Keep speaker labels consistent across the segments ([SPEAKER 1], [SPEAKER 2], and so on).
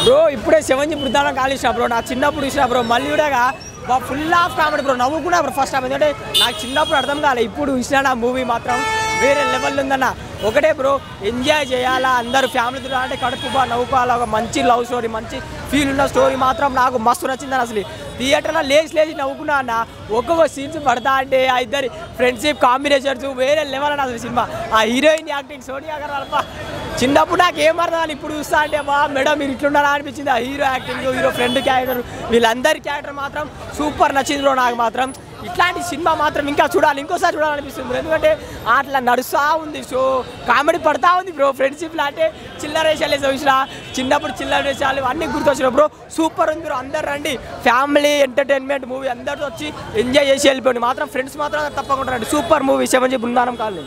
[SPEAKER 1] Bro ఇప్పుడే 7 Brindavanam కాలేసిన bro నా చిన్నప్పుడు చూసిన బ్రో మళ్ళీ కూడా ఫుల్ ఆఫ్ కామెడీ బ్రో నవ్వుకున్నా బ్రో ఫస్ట్ టైం ఎందుకంటే నాకు చిన్నప్పుడు అర్థం కాలే ఇప్పుడు చూసిన నా మూవీ మాత్రం వేరే లెవెల్ ఉందన్న ఒకటే బ్రో ఎంజాయ్ చేయాలా అందరూ ఫ్యామిలీతో అంటే కడుపు బాగా నవ్వుకోవాలా ఒక మంచి లవ్ స్టోరీ మంచి ఫీల్ ఉన్న స్టోరీ మాత్రం నాకు మస్తు నచ్చిందని అసలు థియేటర్లో లేచి నవ్వుకున్నా అన్న ఒక్కొక్క సీన్స్ పడతా అంటే ఆ ఇద్దరి ఫ్రెండ్షిప్ కాంబినేషన్స్ వేరే లెవెల్ అని అసలు సినిమా ఆ హీరోయిన్ యాక్టింగ్ సోనియా గారు చిన్నప్పుడు నాకు ఏం అర్థం ఇప్పుడు చూస్తా అంటే బా మేడం మీరు ఇట్లున్నారా అనిపించింది ఆ hero acting hero friend character వీళ్ళందరి క్యారెక్టర్ మాత్రం సూపర్ నచ్చింది బ్రో నాకు మాత్రం ఇట్లాంటి సినిమా మాత్రం ఇంకా చూడాలి ఇంకోసారి చూడాలనిపిస్తుంది ఎందుకంటే అట్లా నడుస్తూ ఉంది సో కామెడీ పడతా ఉంది బ్రో ఫ్రెండ్షిప్లో అంటే చిల్లర వేసాలు చూసినా చిన్నప్పుడు చిల్లర వేసాలు అన్నీ గుర్తొచ్చినా బ్రో సూపర్ ఉంది బ్రో అందరు రండి ఫ్యామిలీ ఎంటర్టైన్మెంట్ మూవీ అందరితో వచ్చి ఎంజాయ్ చేసి వెళ్ళిపోయింది మాత్రం ఫ్రెండ్స్ మాత్రం తప్పకుండా రండి super movie 7 Brindavanam colony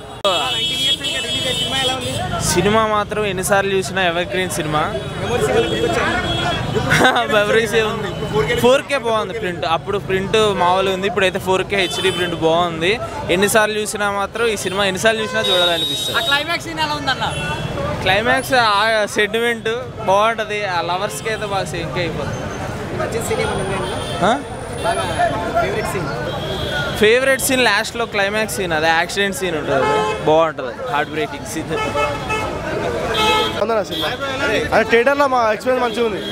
[SPEAKER 2] cinema మాత్రం ఎన్నిసార్లు చూసినా ఎవర్ గ్రీన్ సినిమా మెమరీస్ ఉంది 4K బాగుంది ప్రింట్ అప్పుడు ప్రింట్ మామూలుగా ఉంది ఇప్పుడైతే 4K HD ప్రింట్ బాగుంది ఎన్నిసార్లు చూసినా మాత్రం ఈ సినిమా ఎన్నిసార్లు చూసినా చూడాలనిపిస్తుంది క్లైమాక్స్ సెంటిమెంట్ బాగుంటుంది ఆ లవర్స్కి అయితే బాగా ఇంకా అయిపోతుంది ఫేవరెట్ సీన్ లాస్ట్లో క్లైమాక్స్ సీన్ అదే యాక్సిడెంట్ సీన్ ఉంటుంది బాగుంటుంది హార్ట్ బ్రేకింగ్ సీన్
[SPEAKER 3] అదే థియేటర్లో మా ఎక్స్పీరియన్స్ మంచిగా ఉంది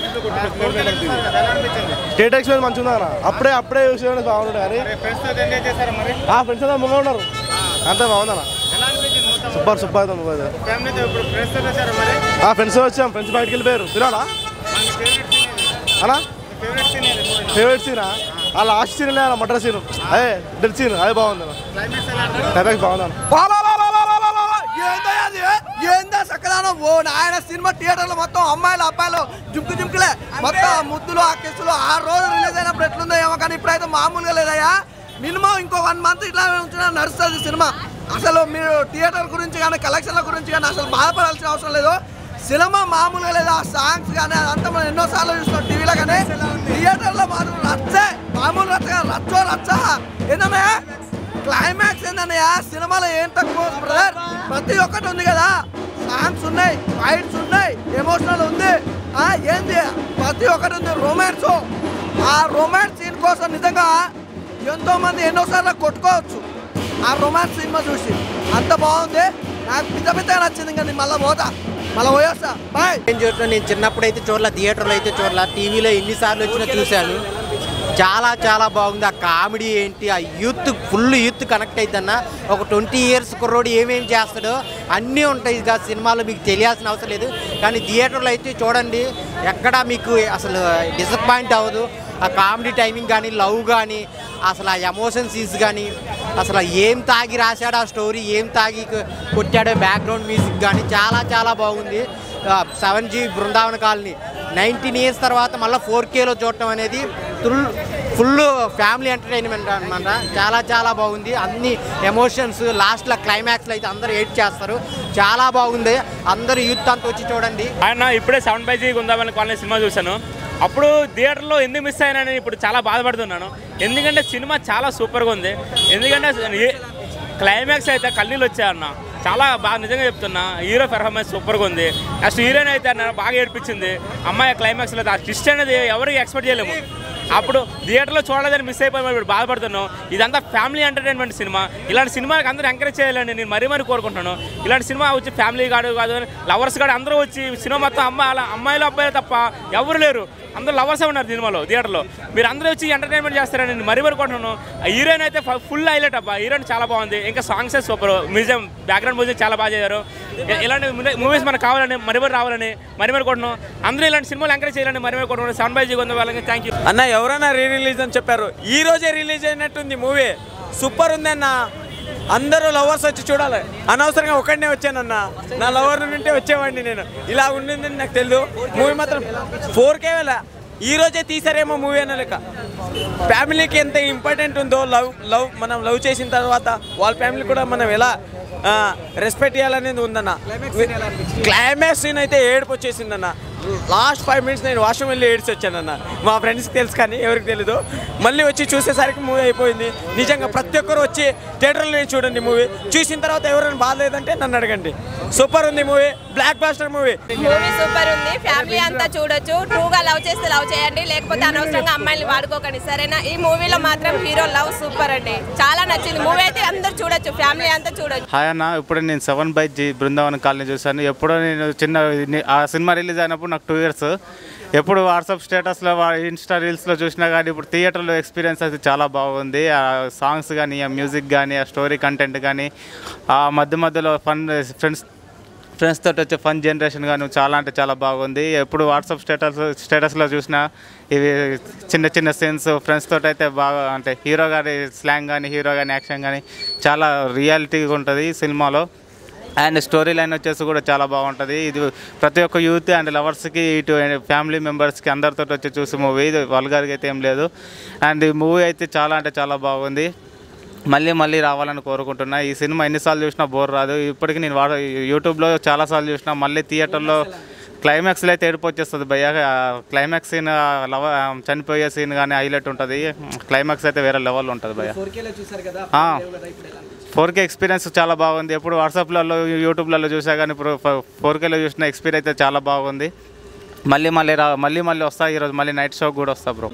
[SPEAKER 3] థియేటర్ ఎక్స్పీరియన్స్ మంచిగా ఉంది అన్న అప్పుడే చూసేవాడు బాగుంటుంది కానీ ఫ్రెండ్స్ అంతా ముందు ఉన్నారు అంతా బాగుందన్న సూపర్ ఫ్రెండ్స్ వచ్చాం ఫ్రెండ్స్ బయటకు వెళ్ళిపోయారు తినాలా అలా ఫేవరెట్ సీనా ఆ లాస్ట్ సీన్ అలా మటర్ సీన్ అదే డెడ్ సీన్ అదే బాగుంది క్లైమాక్స్ బాగుంది
[SPEAKER 4] ఏందా చక్కదానం ఓ నాయన సినిమా థియేటర్లో మొత్తం అమ్మాయిలు అబ్బాయిలు జుంకులే మొత్తం ముద్దులు ఆ కెస్సులు 6 రోజులు రిలీజ్ అయినప్పుడు ఎట్లుందో ఏమో కానీ ఇప్పుడైతే మామూలుగా లేదయ్యా మినిమం ఇంకో 1 మంత్ ఇట్లా నడుస్తుంది సినిమా అసలు మీరు థియేటర్ గురించి కానీ కలెక్షన్ల గురించి కానీ అసలు బాధపడాల్సిన అవసరం లేదు సినిమా మామూలుగా లేదు ఆ సాంగ్స్ కానీ అదంతా మనం ఎన్నోసార్లు చూస్తున్నాం టీవీలో కానీ థియేటర్లో మాత్రం రచ్చే మామూలు రచ్చ ఏందన్నా క్లైమాక్స్ ఏందన్నయ్య సినిమాలో ఏం తక్కువ బ్రదర్ ప్రతి ఒక్కటి ఉంది కదా సాంగ్స్ ఉన్నాయి ఫైట్స్ ఉన్నాయి ఎమోషనల్ ఉంది ఏంది ప్రతి ఒక్కటి ఉంది రొమాన్స్ ఆ రొమాన్స్ సీన్ కోసం నిజంగా ఎంతోమంది ఎన్నోసార్లు కొట్టుకోవచ్చు ఆ రొమాన్స్ సినిమా చూసి అంత బాగుంది నాకు పెద్ద నచ్చింది ఇంకా మళ్ళీ పోయేస్తా బాయ్
[SPEAKER 5] నేను చిన్నప్పుడు అయితే చూడలే థియేటర్లో అయితే చూడలే టీవీలో ఎన్నిసార్లు వచ్చినా చూశాను చాలా బాగుంది ఆ కామెడీ ఏంటి ఆ ఫుల్ యూత్ కనెక్ట్ అవుతుందన్న ఒక 20 years కుర్రోడు ఏమేమి చేస్తాడో అన్నీ ఉంటాయి ఇక సినిమాలో మీకు తెలియాల్సిన అవసరం లేదు కానీ థియేటర్లో అయితే చూడండి ఎక్కడ మీకు అసలు డిసప్పాయింట్ అవ్వదు ఆ కామెడీ టైమింగ్ కానీ లవ్ కానీ అసలు ఆ ఎమోషన్ సీన్స్ కానీ అసలు ఏం తాగి రాశాడో ఆ స్టోరీ ఏం తాగి కొట్టాడో బ్యాక్గ్రౌండ్ మ్యూజిక్ కానీ చాలా బాగుంది 7G బృందావన కాలనీ 19 years తర్వాత మళ్ళీ 4Kలో చూడటం అనేది ఫుల్ ఫ్యామిలీ ఎంటర్టైన్మెంట్ అనమాట చాలా బాగుంది అన్ని ఎమోషన్స్ లాస్ట్లో క్లైమాక్స్లో అయితే అందరూ ఎయిట్ చేస్తారు చాలా బాగుంది అందరూ యూత్ అంతా వచ్చి చూడండి
[SPEAKER 6] ఆయన ఇప్పుడే 7G బృందావన కాలనీ సినిమా చూశాను అప్పుడు థియేటర్లో ఎందుకు మిస్ అయినానని ఇప్పుడు చాలా బాధపడుతున్నాను ఎందుకంటే సినిమా చాలా సూపర్గా ఉంది ఎందుకంటే క్లైమాక్స్ అయితే కన్నీళ్ళు వచ్చాయన్న చాలా బాగా నిజంగా చెప్తున్నా హీరో పెర్ఫార్మెన్స్ సూపర్గా ఉంది నెక్స్ట్ హీరోయిన్ అయితే అన్న బాగా ఏడిపించింది అమ్మాయి క్లైమాక్స్లో ఆ ట్విస్ట్ అనేది ఎవరికి ఎక్స్పెక్ట్ చేయలేము అప్పుడు థియేటర్లో చూడలేదని మిస్ అయిపోయి ఇప్పుడు బాధపడుతున్నాం ఇదంతా ఫ్యామిలీ ఎంటర్టైన్మెంట్ సినిమా ఇలాంటి సినిమాకి అందరూ ఎంకరేజ్ చేయాలని నేను మరీ కోరుకుంటున్నాను ఇలాంటి సినిమా వచ్చి ఫ్యామిలీ కాదు లవర్స్ కాదు అందరూ వచ్చి సినిమా మొత్తం అమ్మాయిలు అబ్బాయిలు తప్ప ఎవరు లేరు అందరూ లవర్సే ఉన్నారు సినిమాలో థియేటర్లో మీరు అందరూ వచ్చి ఎంటర్టైన్మెంట్ చేస్తారని నేను మరీ కోరుకుంటున్నాను హీరోయిన్ అయితే ఫుల్ హైలైట్ అబ్బా హీరోయిన్ చాలా బాగుంది ఇంకా songs super museum background music చాలా బాగా చేశారు ఇలాంటి మూవీస్ మనకు కావాలని మరీ రావాలని మరీ కోరుకుంటున్నాం అందరూ ఇలాంటి సినిమాలు ఎంకరేజ్ చేయాలని మరీ కోరుకుంటున్నాను 7G కొంత వాళ్ళకి థ్యాంక్ యూ
[SPEAKER 2] అన్న ఎవరైనా రిలీజ్ అని చెప్పారు ఈ రోజే రిలీజ్ అయినట్టుంది మూవీ సూపర్ ఉంది అన్న అందరూ లవర్స్ వచ్చి చూడాలి అనవసరంగా ఒకడినే వచ్చానన్న నా లవర్ నుండి వచ్చేవాడిని నేను ఇలా ఉండిందని నాకు తెలియదు మూవీ మాత్రం 4K ఈ రోజే తీసారేమో మూవీ అన్న లెక్క ఫ్యామిలీకి ఎంత ఇంపార్టెంట్ ఉందో మనం లవ్ చేసిన తర్వాత వాళ్ళ ఫ్యామిలీ కూడా మనం ఎలా రెస్పెక్ట్ చేయాలనేది ఉందన్న క్లైమాక్స్ సీన్ అయితే ఏడుపు వచ్చేసిందన్న లాస్ట్ 5 minutes నేను వాష్రూమ్ వెళ్ళి ఏడ్చి వచ్చానన్న మా ఫ్రెండ్స్కి తెలుసు కానీ ఎవరికి తెలీదు మళ్ళీ వచ్చి చూసేసరికి మూవీ అయిపోయింది నిజంగా ప్రతి ఒక్కరు వచ్చి థియేటర్లో చూడండి మూవీ చూసిన తర్వాత ఎవరైనా బాధ లేదంటే నన్ను అడగండి సూపర్ ఉంది movie, blockbuster movie.
[SPEAKER 7] Movie super ఉంది, ఫ్యామిలీ అంతా చూడొచ్చు. ట్రూగా లవ్ చేస్తే లవ్ చేయండి, లేకపోతే అనవసరంగా అమ్మాయిని వాడుకోకండి, సరేనా? ఈ మూవీలో మాత్రం హీరో లవ్ సూపర్ అండి, చాలా నచ్చింది. మూవీ అయితే అందరు చూడొచ్చు, ఫ్యామిలీ అంతా చూడొచ్చు.
[SPEAKER 8] హాయ్ అన్న, ఇప్పుడు నేను 7/G బృందావన్ కాలనీ చూశాను. ఎప్పుడో నేను ఆ సినిమా రిలీజ్ అయినప్పుడు నాకు 2 years. ఎప్పుడు వాట్సాప్ స్టేటస్లో ఇన్స్టా రీల్స్లో చూసినా కానీ ఇప్పుడు థియేటర్లో ఎక్స్పీరియన్స్ అయితే చాలా బాగుంది. ఆ సాంగ్స్ కానీ, ఆ మ్యూజిక్ కానీ, ఆ స్టోరీ కంటెంట్ కానీ, ఆ మధ్యలో ఫన్ ఫ్రెండ్స్ తోటి వచ్చే ఫన్ జనరేషన్ కానీ చాలా అంటే చాలా బాగుంది. ఎప్పుడు వాట్సాప్ స్టేటస్లో చూసినా ఇవి చిన్న సీన్స్ ఫ్రెండ్స్ తోటి అయితే బాగా, అంటే హీరో గారి స్లాంగ్ కానీ, హీరో కానీ యాక్షన్ కానీ చాలా రియాలిటీగా ఉంటుంది ఈ సినిమాలో. అండ్ స్టోరీ లైన్ వచ్చేసి కూడా చాలా బాగుంటుంది. ఇది ప్రతి ఒక్క యూత్ అండ్ లవర్స్కి, ఇటు ఫ్యామిలీ మెంబర్స్కి అందరితో వచ్చి చూసే మూవీ. ఇది వల్గర్గా అయితే ఏం లేదు. అండ్ ఈ మూవీ అయితే చాలా అంటే చాలా బాగుంది. మళ్ళీ రావాలని కోరుకుంటున్నా. ఈ సినిమా ఎన్నిసార్లు చూసినా బోర్ రాదు. ఇప్పటికీ నేను యూట్యూబ్లో చాలాసార్లు చూసినా, మళ్ళీ థియేటర్లో క్లైమాక్స్లో అయితే ఏడుపు వచ్చేస్తుంది భయ్య. క్లైమాక్స్ సీన్, చనిపోయే సీన్ కానీ హైలైట్ ఉంటుంది. క్లైమాక్స్ అయితే వేరే లెవెల్లో ఉంటుంది భయ్య. 4K ఎక్స్పీరియన్స్ చాలా బాగుంది. ఎప్పుడు వాట్సాప్లలో యూట్యూబ్లలో చూసా కానీ ఇప్పుడు 4Kలో చూసిన ఎక్స్పీరియన్స్ అయితే చాలా బాగుంది. మళ్ళీ వస్తా. ఈరోజు మళ్ళీ నైట్ షో కూడా వస్తా బ్రో.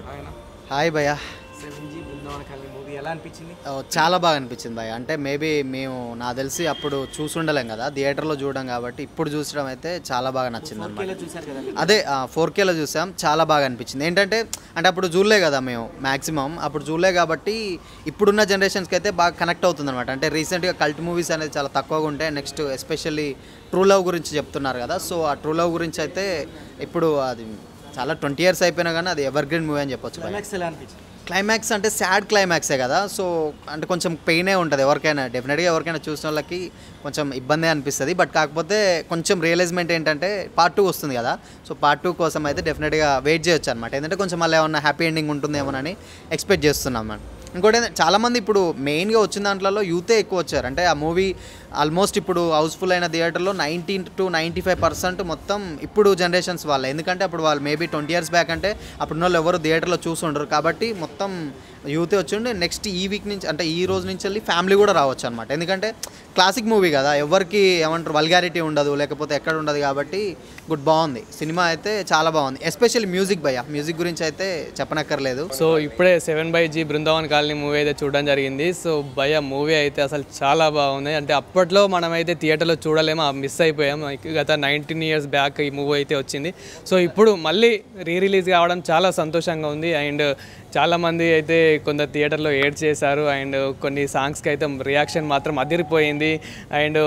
[SPEAKER 5] హాయ్ భయ్య,
[SPEAKER 1] 7G బృందావన్ కాలనీ మూవీ ఎలా అనిపించింది?
[SPEAKER 5] చాలా బాగా అనిపించింది భయ్య. అంటే మేబీ మేము నాకు తెలిసి అప్పుడు చూసుండలేం కదా, థియేటర్లో చూడడం కాబట్టి ఇప్పుడు చూసడం అయితే చాలా బాగా నచ్చింది అనమాట. అదే 4Kలో చూసాం, చాలా బాగా అనిపించింది. ఏంటంటే అప్పుడు చూడలే కదా మేము, మ్యాక్సిమం అప్పుడు చూడలే కాబట్టి ఇప్పుడున్న జనరేషన్స్కి అయితే బాగా కనెక్ట్ అవుతుంది అనమాట. అంటే రీసెంట్గా కల్ట్ మూవీస్ అనేది చాలా తక్కువగా ఉంటాయి. నెక్స్ట్ ఎస్పెషల్లీ ట్రూ లవ్ గురించి చెప్తున్నారు కదా, సో ఆ ట్రూ లవ్ గురించి అయితే ఇప్పుడు అది చాలా 20 years అయిపోయినా కానీ అది ఎవర్ గ్రీన్ మూవీ అని చెప్పొచ్చు. క్లైమాక్స్ అంటే సాడ్ క్లైమాక్సే కదా, సో అంటే కొంచెం పెయినే ఉంటుంది ఎవరికైనా, డెఫినెట్గా ఎవరికైనా చూసిన వాళ్ళకి కొంచెం ఇబ్బంది అనిపిస్తుంది. బట్ కాకపోతే కొంచెం రియలైజ్మెంట్ ఏంటంటే పార్ట్ 2 వస్తుంది కదా, సో పార్ట్ 2 కోసం అయితే డెఫినెట్గా వెయిట్ చేయొచ్చు అనమాట. ఎందుకంటే కొంచెం మళ్ళీ ఏమన్నా హ్యాపీ ఎండింగ్ ఉంటుందేమోనని ఎక్స్పెక్ట్ చేస్తున్నాం మనం. ఇంకోటి చాలామంది ఇప్పుడు మెయిన్గా వచ్చిన దాంట్లో యూతే ఎక్కువ వచ్చారు. అంటే ఆ మూవీ ఆల్మోస్ట్ ఇప్పుడు హౌస్ఫుల్ అయిన థియేటర్లో 90 to 95% మొత్తం ఇప్పుడు జనరేషన్స్ వాళ్ళే. ఎందుకంటే అప్పుడు వాళ్ళు మేబీ 20 years బ్యాక్ అంటే అప్పుడు వాళ్ళు ఎవరు థియేటర్లో చూసుండరు కాబట్టి మొత్తం యూతే వచ్చిండి. నెక్స్ట్ ఈ వీక్ నుంచి అంటే ఈ రోజు నుంచి వెళ్ళి ఫ్యామిలీ కూడా రావచ్చు అనమాట. ఎందుకంటే క్లాసిక్ మూవీ కదా, ఎవరికి ఏమంటారు వల్గారిటీ ఉండదు, లేకపోతే ఎక్కడ ఉండదు కాబట్టి బాగుంది సినిమా అయితే, చాలా బాగుంది. ఎస్పెషల్లీ మ్యూజిక్ భయ్య, మ్యూజిక్ గురించి అయితే చెప్పనక్కర్లేదు.
[SPEAKER 9] సో ఇప్పుడే 7/G బృందావన్ కాలనీ మూవీ అయితే చూడడం జరిగింది. సో భయ్య మూవీ అయితే అసలు చాలా బాగుంది. అంటే అప్పట్లో మనమైతే థియేటర్లో చూడలేము, మిస్ అయిపోయాం. గత 19 years బ్యాక్ ఈ మూవీ అయితే వచ్చింది. సో ఇప్పుడు మళ్ళీ రిలీజ్ కావడం చాలా సంతోషంగా ఉంది. అండ్ చాలామంది అయితే కొందరు థియేటర్లో ఏడ్ చేశారు. అండ్ కొన్ని సాంగ్స్కి అయితే రియాక్షన్ మాత్రం అదిరిపోయింది. అండ్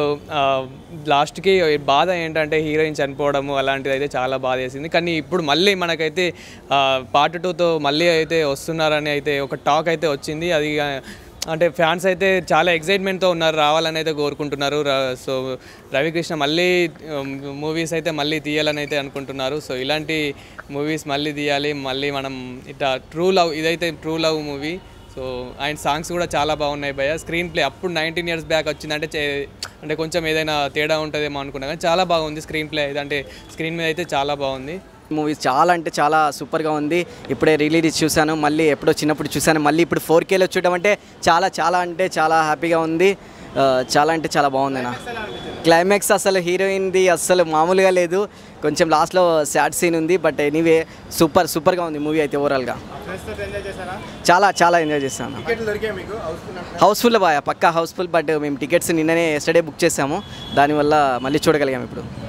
[SPEAKER 9] లాస్ట్కి బాధ ఏంటంటే హీరోయిన్ చనిపోవడము అలాంటిది అయితే చాలా బాధ వేసింది. కానీ ఇప్పుడు మళ్ళీ మనకైతే పార్ట్ 2తో మళ్ళీ అయితే వస్తున్నారని అయితే ఒక టాక్ అయితే వచ్చింది. అది అంటే ఫ్యాన్స్ అయితే చాలా ఎక్సైట్మెంట్తో ఉన్నారు, రావాలని అయితే కోరుకుంటున్నారు. సో రవికృష్ణ మళ్ళీ మూవీస్ అయితే మళ్ళీ తీయాలని అయితే అనుకుంటున్నారు. సో ఇలాంటి మూవీస్ మళ్ళీ తీయాలి, మళ్ళీ మనం ఇట్లా ట్రూ లవ్, ఇదైతే ట్రూ లవ్ మూవీ. సో ఆయన సాంగ్స్ కూడా చాలా బాగున్నాయి భయ్య. స్క్రీన్ ప్లే అప్పుడు 19 years బ్యాక్ వచ్చిందంటే అంటే కొంచెం ఏదైనా తేడా ఉంటుందేమో అనుకున్నా కానీ చాలా బాగుంది స్క్రీన్ ప్లే అయితే. అంటే స్క్రీన్ మీద అయితే చాలా బాగుంది.
[SPEAKER 1] మూవీ చాలా అంటే చాలా సూపర్గా ఉంది. ఇప్పుడే రిలీజ్ చూశాను, మళ్ళీ ఎప్పుడో చిన్నప్పుడు చూశాను, మళ్ళీ ఇప్పుడు 4Kలో చూడడం అంటే చాలా అంటే చాలా హ్యాపీగా ఉంది. చాలా అంటే చాలా బాగుంది. నా క్లైమాక్స్ అసలు హీరోయిన్ది అస్సలు మామూలుగా లేదు, కొంచెం లాస్ట్లో సాడ్ సీన్ ఉంది. బట్ ఎనీవే సూపర్గా ఉంది మూవీ అయితే ఓవరాల్గా. చాలా ఎంజాయ్ చేశాను. హౌస్ఫుల్ బాగా పక్కా హౌస్ఫుల్. బట్ మేము టికెట్స్ నిన్ననే ఎస్టర్డే బుక్ చేసాము, దానివల్ల మళ్ళీ చూడగలిగాము ఇప్పుడు.